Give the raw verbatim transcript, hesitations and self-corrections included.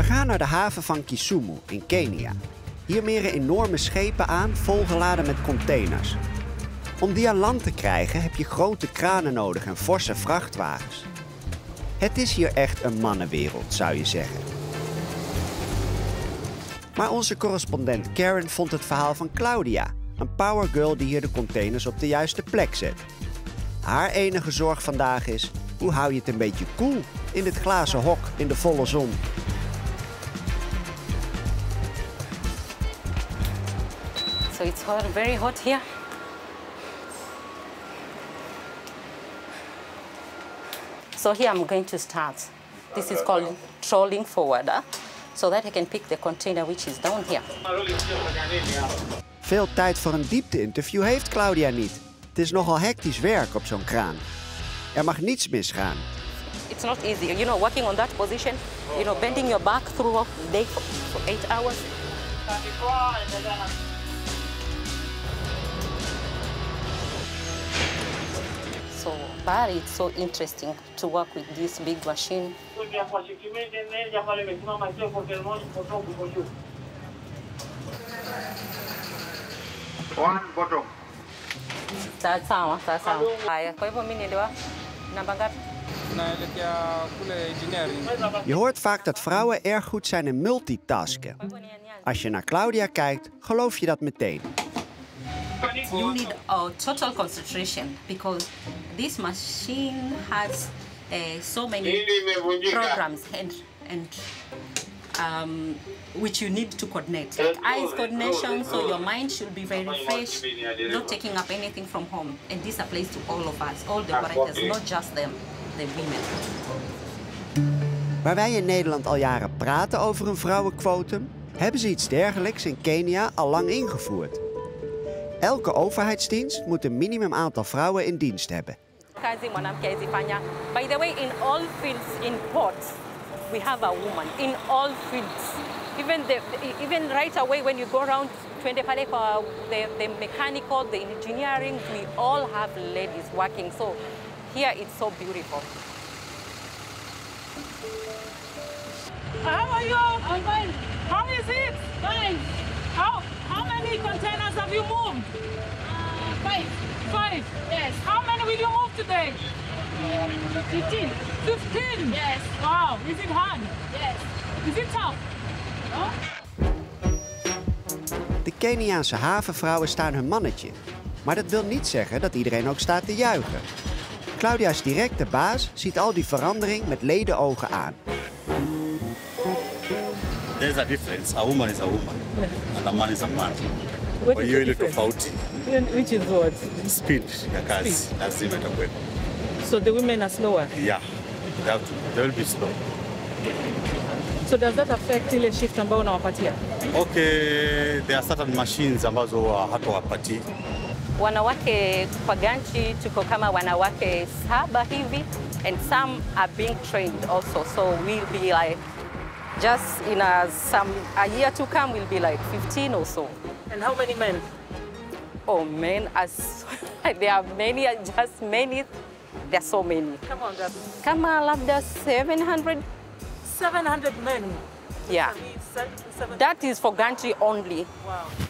Ga naar de haven van Kisumu in Kenia. Hier meren enorme schepen aan, volgeladen met containers. Om die aan land te krijgen heb je grote kranen nodig en forse vrachtwagens. Het is hier echt een mannenwereld, zou je zeggen. Maar onze correspondent Karen vond het verhaal van Claudia, een powergirl die hier de containers op de juiste plek zet. Haar enige zorg vandaag is, hoe hou je het een beetje koel in dit glazen hok in de volle zon? So it's hot, very hot here. So here I'm going to start. This is called trolling forwarder, so that I can pick the container which is down here. Veel tijd voor een diepte-interview heeft Claudia niet. Het is nogal hectisch werk op zo'n kraan. Er mag niets misgaan. It's not easy, you know, working on that position, you know, bending your back through the day for, for eight hours. So, but it's so interesting to work with this big machine. One bottom. Sawa sawa, sawa. Haya, kwa hivyo mimi ndio namba ngapi? Naelekea kule engineering. Je hoort vaak dat vrouwen erg goed zijn in multitasken. Als je naar Claudia kijkt, geloof je dat meteen. You need a total concentration because this machine has uh, so many programs and and um, which you need to coordinate, like eyes coordination. So your mind should be very fresh, not taking up anything from home. And this applies to all of us, all the operators, not just them, the women. Waar wij in Nederland al jaren praten over een vrouwenquotum, hebben ze iets dergelijks in Kenia al lang ingevoerd. Elke overheidsdienst moet een minimum aantal vrouwen in dienst hebben. By the way, in all fields in ports, we have a woman. In all fields. Even, the, even right away when you go around twenty for the, the mechanical, the engineering, we all have ladies working. So here it's so beautiful. How are you? I'm fine. How is it? Fine. How, how many containers have you moved? Uh, five. Five? Yes. How many will you move today? Uh, Fifteen. Fifteen? Yes. Wow. Is it hard? Yes. Is it tough? No? De Keniaanse havenvrouwen staan hun mannetje. Maar dat wil niet zeggen dat iedereen ook staat te juichen. Claudia is direct de baas, ziet al die verandering met ledenogen aan. There's a difference. A woman is a woman, and a man is a man. What Kwa is hiyo the ile difference? tofauti, Which is what? speed ya kazi Speed. lazima itakuwepo. So the women are slower. Yeah, they have to, they will be slow. So does that affect ile shift ambayo unawapatia? Okay, there are certain machines ambazo hatuwapatii. Wanawake kwa ganchi tuko kama wanawake saba hivi, and some are being trained also. So we'll be like, just in a, some, a year to come, we'll be like fifteen or so. And how many men? Oh men, as there are many, just many, there are so many. Come on, Gabby. Kama labda seven hundred. seven hundred men. Yeah. Seven- That is for Gantry only. Wow.